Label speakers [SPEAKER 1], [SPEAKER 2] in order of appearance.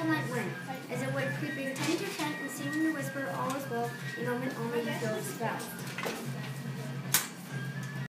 [SPEAKER 1] sunlight went, as it would creeping tent to tent and seeming to whisper all is well, a moment only to fill the spell.